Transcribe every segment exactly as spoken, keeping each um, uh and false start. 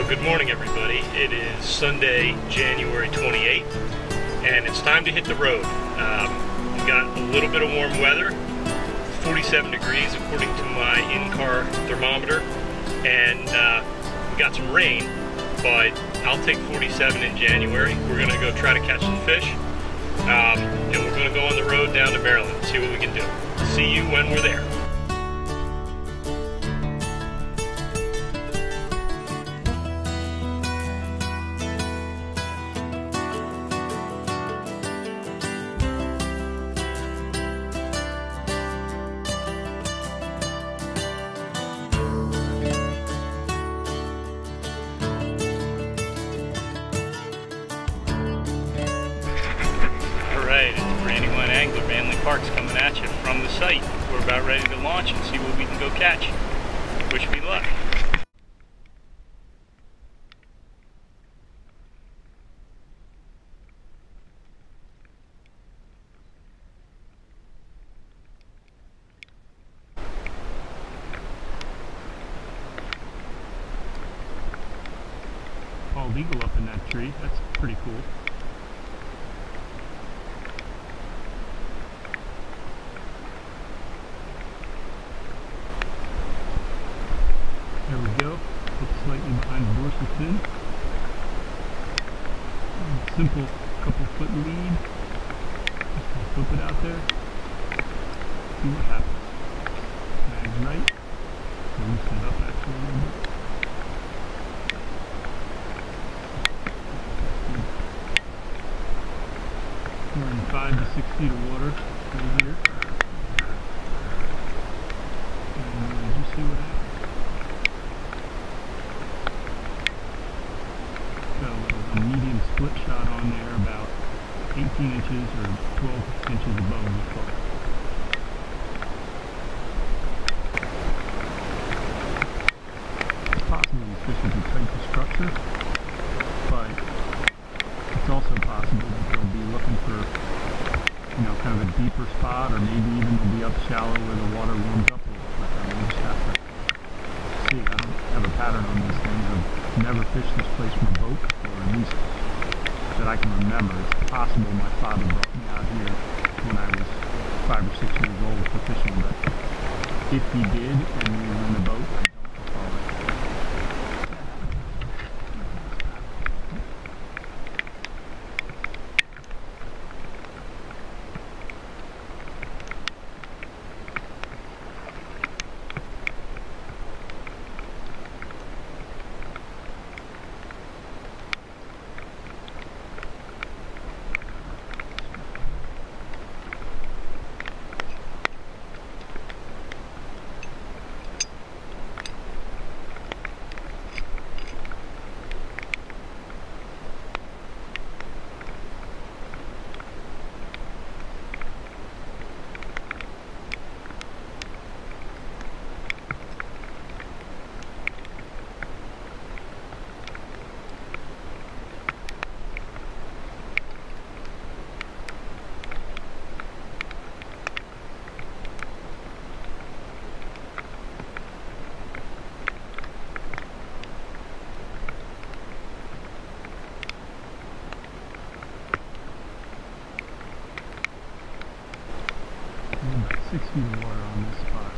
Good morning, everybody. It is Sunday, January twenty-eighth, and it's time to hit the road. Um, we've got a little bit of warm weather, forty-seven degrees according to my in-car thermometer, and uh, we got some rain, but I'll take forty-seven in January. We're going to go try to catch some fish, um, and we're going to go on the road down to Maryland and see what we can do. See you when we're there. Alright, it's Brandywine Angler, Manly Parks, coming at you from the site. We're about ready to launch and see what we can go catch. Wish me luck. Bald eagle up in that tree, that's pretty cool. There we go. Looks slightly behind the dorsal fin. Simple couple foot lead. Just gonna flip it out there. See what happens. Mag's right. Loosen it up actually a little bit. We're in five to six feet of water right here. And uh, just see what happens. Got a little a medium split shot on there, about eighteen inches or twelve inches above the foot. It's possible the fish will be tight to structure, but it's also possible that they'll be looking for, you know, kind of a deeper spot, or maybe even they'll be up shallow where the water warms up a little quicker. We'll just have to see. I don't have a pattern on these things. I've never fished this place from a boat, or at least that I can remember. It's possible my father brought me out here when I was five or six years old for fishing, but if he did and we were in a boat, I don't recall it. Six feet of water on this spot.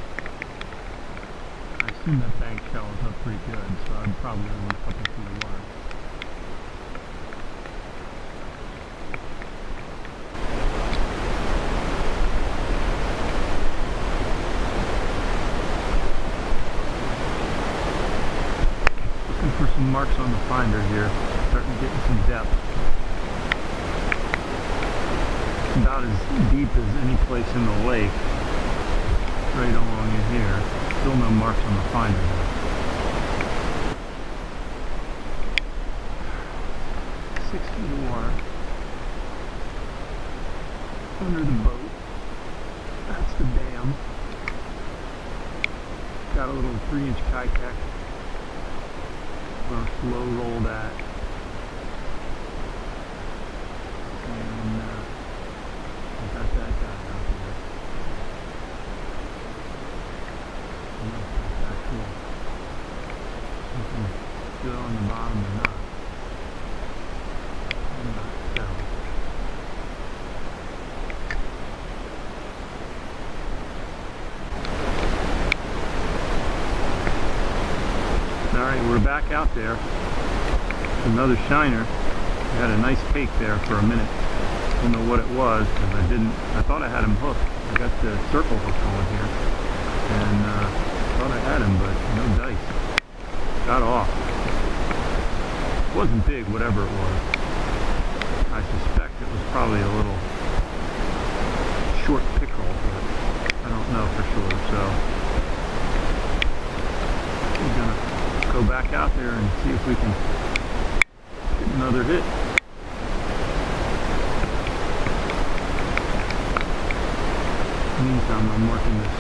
I assume that bank shallows up pretty good, so I'd probably want a couple feet of water. Looking for some marks on the finder here, starting to get some depth. About as deep as any place in the lake, right along in here. Still no marks on the finder though. Six feet of water under the boat. That's the dam. Got a little three inch Keitech. Gonna slow roll that. And uh, I got that guy out there. And that's, that's cool. Something good on bottom or not. I'm not sure. Alright, we're back out there. Another shiner. I had a nice take there for a minute. Don't know what it was because I didn't. I thought I had him hooked. I got the circle hook on here, and uh, thought I had him, but no dice. Got off. It wasn't big, whatever it was. I suspect it was probably a little short pickerel, but I don't know for sure. So we're gonna go back out there and see if we can get another hit. Meantime, I'm working this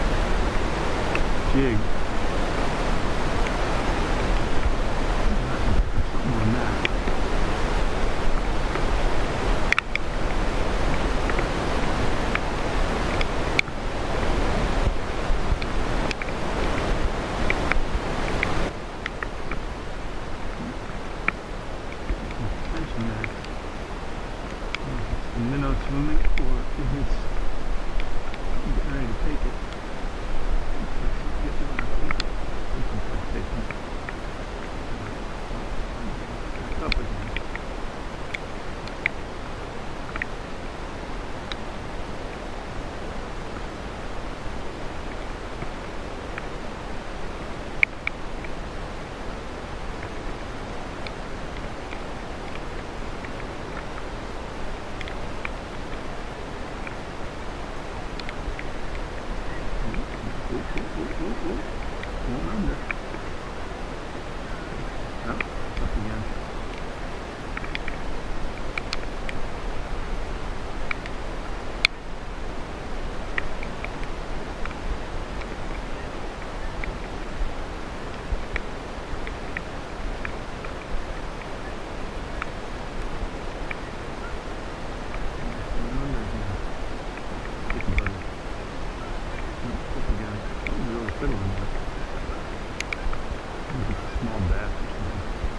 jig. Something on that. Tension there. It's a minnow swimming, or if it's getting ready to take it. Get to where I think it. Back up again. Going under. Oh, up again. Small bass or something.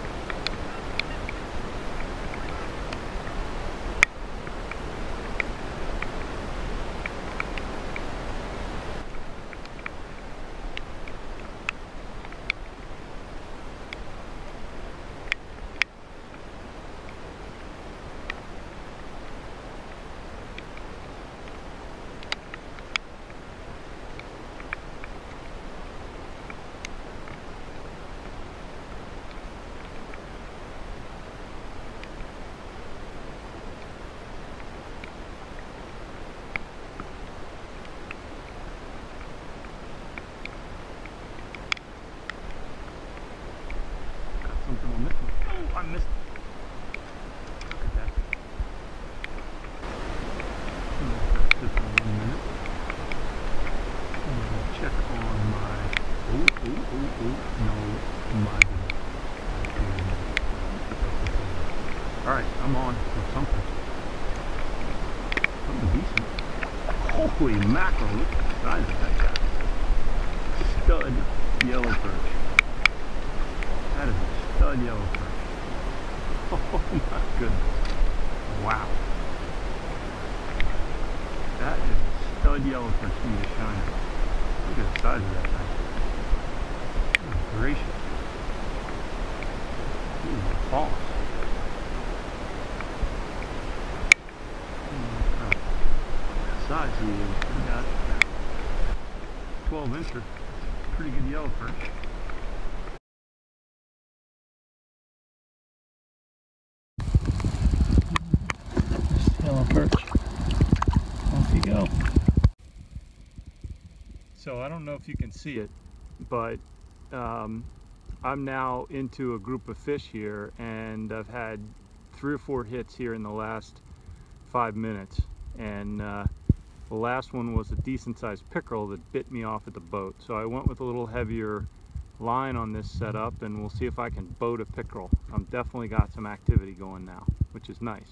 Something on this one. Oh, I missed it. Look at that. Just in one minute. I'm going to check on my. Oh, oh, oh, oh. No, my. Alright, I'm on with something. Something decent. Holy mackerel, look at the size of that guy. Stud yellow perch. That is a stud yellow perch. Oh my goodness. Wow. That is a stud yellow perch to me to shiner. Look at the size of that thing. Oh, gracious. Ooh, false. What size he is. We got twelve incher. Pretty good yellow perch. Yellow perch. Off you go. So I don't know if you can see it, but um, I'm now into a group of fish here, and I've had three or four hits here in the last five minutes. And uh, the last one was a decent sized pickerel that bit me off at the boat. So I went with a little heavier line on this setup, and we'll see if I can boat a pickerel. I've definitely got some activity going now, which is nice.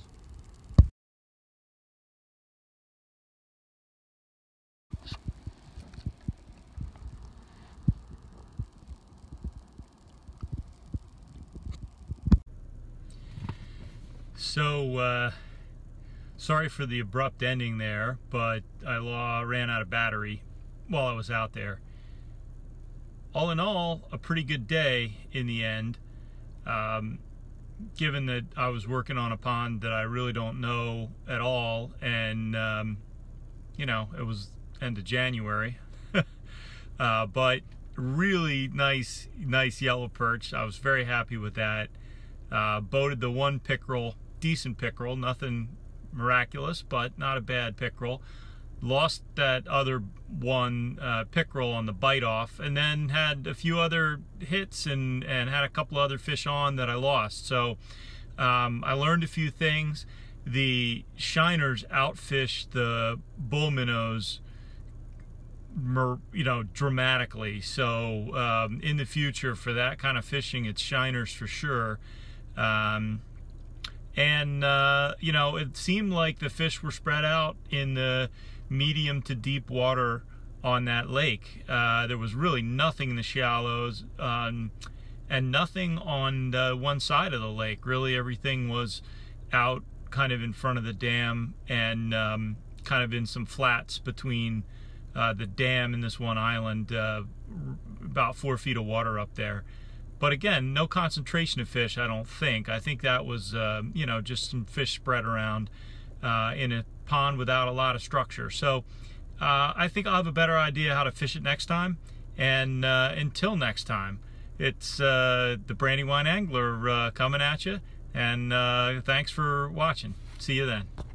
So, uh, sorry for the abrupt ending there, but I law, ran out of battery while I was out there. All in all, a pretty good day in the end, um, given that I was working on a pond that I really don't know at all, and, um, you know, it was end of January. uh, but really nice, nice yellow perch. I was very happy with that. Uh, boated the one pickerel, decent pickerel, nothing miraculous, but not a bad pickerel. Lost that other one uh, pickerel on the bite off, and then had a few other hits and, and had a couple other fish on that I lost. So um, I learned a few things. The shiners outfished the bull minnows, you know, dramatically. So um, in the future, for that kind of fishing, it's shiners for sure. Um, and uh, you know, it seemed like the fish were spread out in the medium to deep water on that lake. Uh, there was really nothing in the shallows, um, and nothing on the one side of the lake. Really, everything was out kind of in front of the dam, and um, kind of in some flats between uh, the dam and this one island, uh, about four feet of water up there. But again, no concentration of fish, I don't think. I think that was, uh, you know, just some fish spread around uh, in a pond without a lot of structure. So uh, I think I'll have a better idea how to fish it next time. And uh, until next time, it's uh, the Brandywine Angler uh, coming at you. And uh, thanks for watching. See you then.